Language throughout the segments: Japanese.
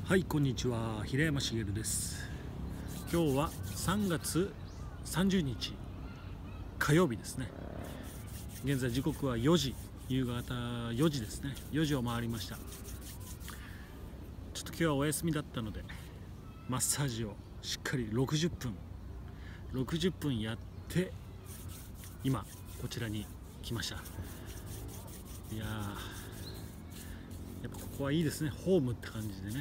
はい、こんにちは。平山茂です。今日は3月30日火曜日ですね。現在時刻は4時、夕方4時ですね。4時を回りました。ちょっと今日はお休みだったのでマッサージをしっかり60分やって今こちらに来ました。いやー、やっぱここはいいですね。ホームって感じでね、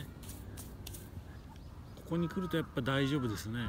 ここに来るとやっぱ大丈夫ですね。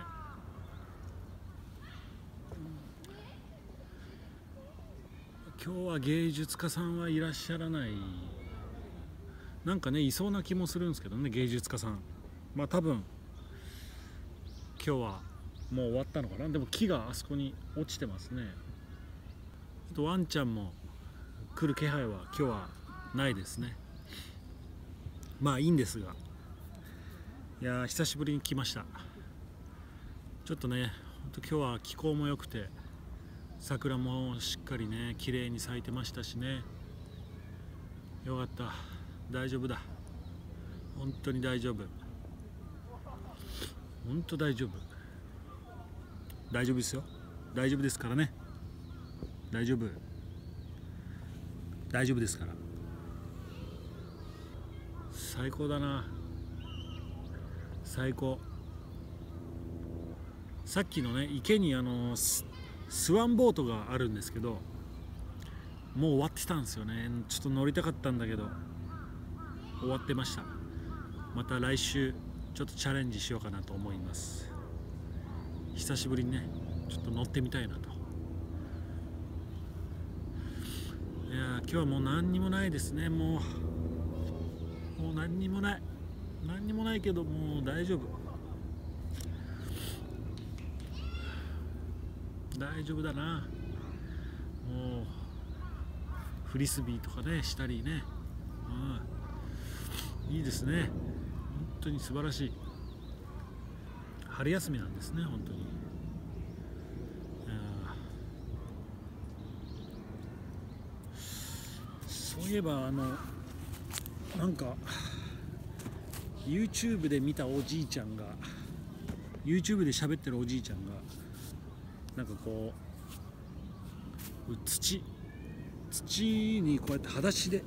今日は芸術家さんはいらっしゃらない、なんかねいそうな気もするんですけどね、芸術家さん。まあ多分今日はもう終わったのかな。でも木があそこに落ちてますね。あとワンちゃんも来る気配は今日はないですね。まあいいんですが、いやー久しぶりに来ました。ちょっとね、ほんと今日は気候も良くて桜もしっかりね綺麗に咲いてましたしね。よかった、大丈夫だ、本当に大丈夫、本当大丈夫、大丈夫ですよ、大丈夫ですからね、大丈夫ですから。最高だな、最高。さっきのね池にスワンボートがあるんですけど、もう終わってたんですよね。ちょっと乗りたかったんだけど終わってました。また来週ちょっとチャレンジしようかなと思います。久しぶりにねちょっと乗ってみたいなと。いやー、今日はもう何にもないですね。もう何にもないけど、もう大丈夫、大丈夫だな。もうフリスビーとかねしたりね、いいですね。本当に素晴らしい。春休みなんですね、本当に。いや、そういえばなんか YouTube で見たおじいちゃんが YouTube で喋ってるおじいちゃんがなんかこう土にこうやって裸足で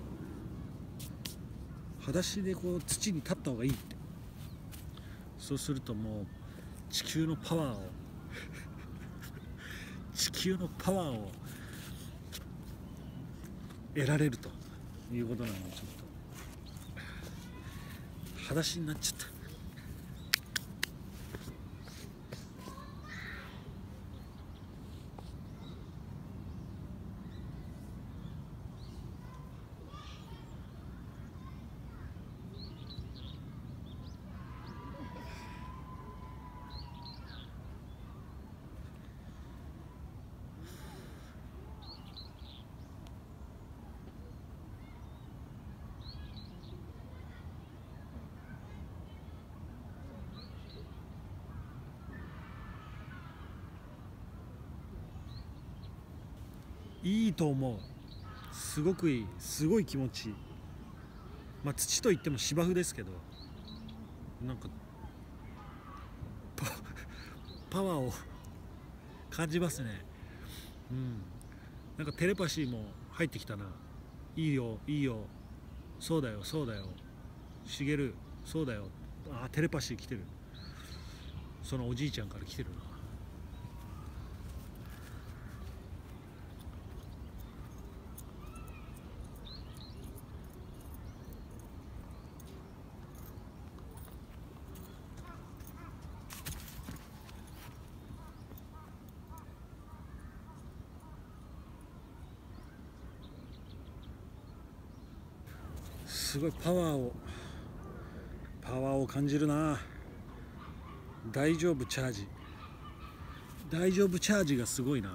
こう土に立った方がいいって。そうするともう地球のパワーを得られるということなので、ちょっと裸足になっちゃった。いいと思う。すごくいい、すごい気持ちいい。まあ土といっても芝生ですけど、なんかパワーを感じますね。なんかテレパシーも入ってきたな。いいよいいよ、そうだよそうだよ、しげるそうだよ。あ、テレパシー来てる。そのおじいちゃんから来てるな。すごいパワーを感じるな。大丈夫チャージがすごいな。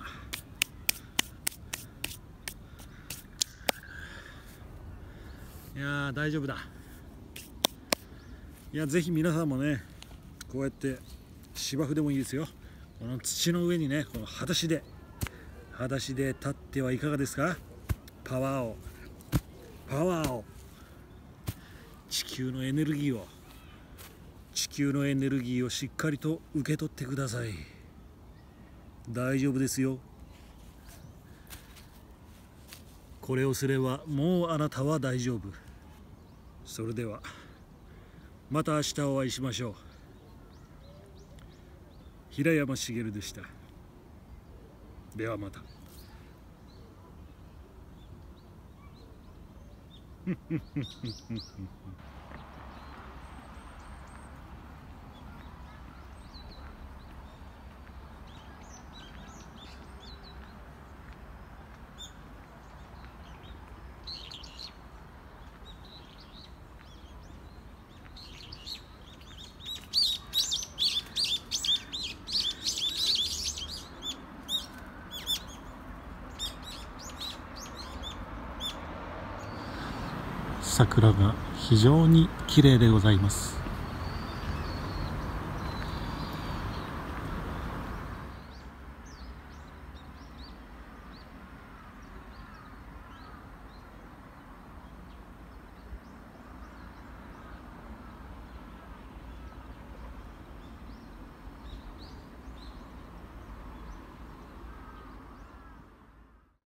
いやー、大丈夫だ。いや、ぜひ皆さんもねこうやって芝生でもいいですよ、この土の上にねこの裸足で立ってはいかがですか。パワーを地球のエネルギーを地球のエネルギーをしっかりと受け取ってください。大丈夫ですよ。これをすればもうあなたは大丈夫。それではまた明日お会いしましょう。平山茂でした。ではまた。桜が非常に綺麗でございます。